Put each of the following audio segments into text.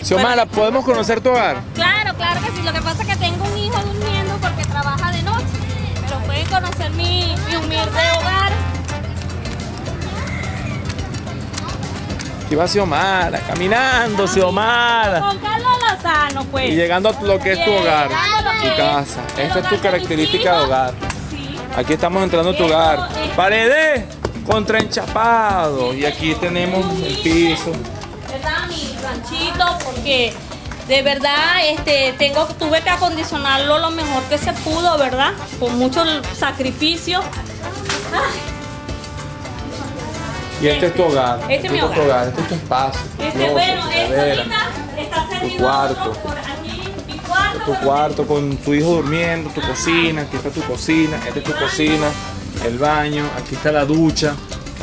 Xiomara, ¿podemos conocer tu hogar? Claro, claro que sí. Lo que pasa es que tengo un hijo durmiendo porque trabaja de noche. Pero pueden conocer mi humilde hogar. Aquí va Xiomara, caminando Xiomara. Con Carlos Lozano, pues. Y llegando a lo que es tu hogar, tu casa. Esta es tu característica de hogar. Sí. Aquí estamos entrando a tu hogar. Paredes contraenchapado. Y aquí tenemos el piso. ¿Verdad? Mi ranchito, porque de verdad tuve que acondicionarlo lo mejor que se pudo, ¿verdad? Con mucho sacrificio. Ay. Y este es tu hogar. Este es mi hogar. Este es tu espacio. Bueno, esto ahorita está servido tu cuarto. por aquí, mi cuarto. Tu cuarto con tu hijo durmiendo, tu cocina, aquí está tu cocina, esta es tu cocina, el baño, aquí está la ducha,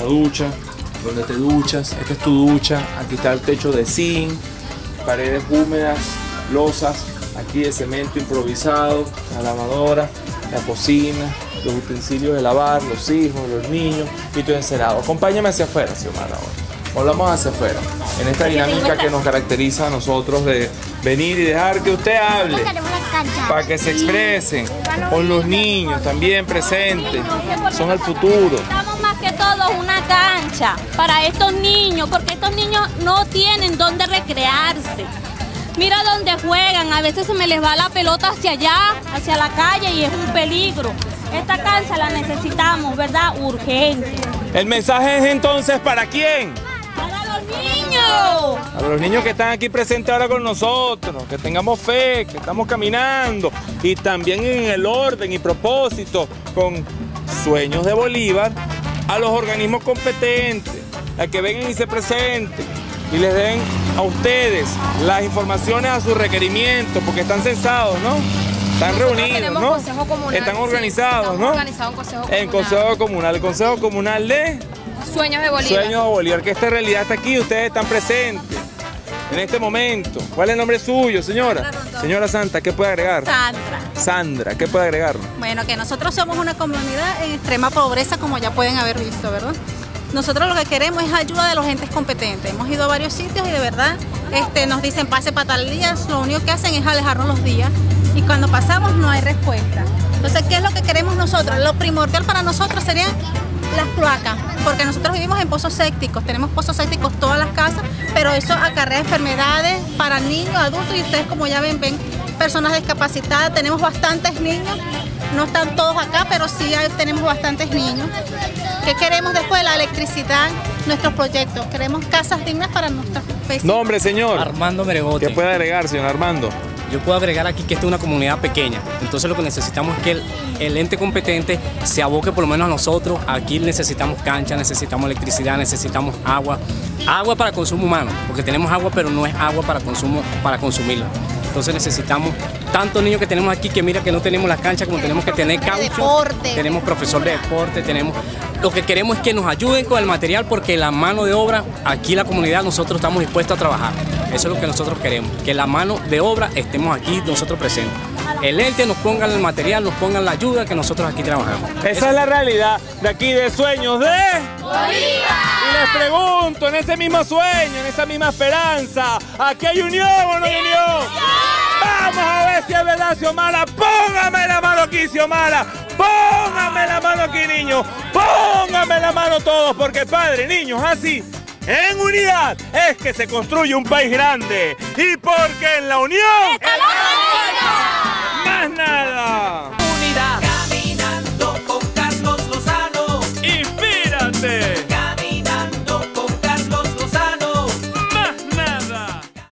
donde te duchas, esta es tu ducha, aquí está el techo de zinc, paredes húmedas, losas, aquí de cemento improvisado, la lavadora, la cocina, los utensilios de lavar, los hijos, los niños y tu encerado. Acompáñame hacia afuera, Xiomara, ahora. Volvamos hacia afuera, en esta dinámica que nos caracteriza a nosotros de venir y dejar que usted hable, para que se expresen con los niños también presentes, son el futuro. Necesitamos más que todo una cancha para estos niños, porque estos niños no tienen dónde recrearse. Mira dónde juegan, a veces se me les va la pelota hacia allá, hacia la calle y es un peligro. Esta cancha la necesitamos, ¿verdad? Urgente. El mensaje es entonces ¿para quién? ¡Para los niños! A los niños que están aquí presentes ahora con nosotros, que tengamos fe, que estamos caminando y también en el orden y propósito con Sueños de Bolívar, a los organismos competentes, a que vengan y se presenten y les den a ustedes las informaciones a sus requerimientos, porque están censados, ¿no? Están reunidos, ¿no? Están organizados, ¿no? En Consejo Comunal. El Consejo Comunal de Sueños de Bolívar. Sueños de Bolívar, que esta realidad está aquí, ustedes están presentes en este momento. ¿Cuál es el nombre suyo, señora? Señora Santa, ¿qué puede agregar? Sandra. Sandra, ¿qué puede agregar? Bueno, que nosotros somos una comunidad en extrema pobreza, como ya pueden haber visto, ¿verdad? Nosotros lo que queremos es ayuda de los entes competentes. Hemos ido a varios sitios y de verdad nos dicen pase para tal día, lo único que hacen es alejarnos los días y cuando pasamos no hay respuesta. Entonces, ¿qué es lo que queremos nosotros? Lo primordial para nosotros serían las cloacas, porque nosotros vivimos en pozos sépticos, tenemos pozos sépticos todas las casas, pero eso acarrea enfermedades para niños, adultos y ustedes como ya ven personas discapacitadas, tenemos bastantes niños, no están todos acá, pero sí tenemos bastantes niños. ¿Qué queremos después? La electricidad, nuestros proyectos, queremos casas dignas para nuestras vecinos. Nombre, señor. Armando Meregote. ¿Qué puede agregar, señor Armando? Yo puedo agregar aquí que esta es una comunidad pequeña, entonces lo que necesitamos es que el ente competente se aboque por lo menos a nosotros. Aquí necesitamos cancha, necesitamos electricidad, necesitamos agua para consumo humano, porque tenemos agua pero no es agua para consumo, para consumirla. Entonces necesitamos tantos niños que tenemos aquí que mira que no tenemos la cancha como tenemos que tener caucho, tenemos profesor de deporte, lo que queremos es que nos ayuden con el material porque la mano de obra, aquí la comunidad nosotros estamos dispuestos a trabajar. Eso es lo que nosotros queremos, que la mano de obra estemos aquí nosotros presentes. El ente nos ponga el material, nos pongan la ayuda que nosotros aquí trabajamos. Esa es la realidad de aquí de Sueños de Bolívar. Y les pregunto, en ese mismo sueño, en esa misma esperanza, ¿aquí hay unión o no hay unión? Vamos a ver si es verdad, Xiomara. Póngame la mano aquí, Xiomara. Póngame la mano aquí, niños. Póngame la mano todos, porque padre, niños, así, en unidad es que se construye un país grande. Y porque en la unión...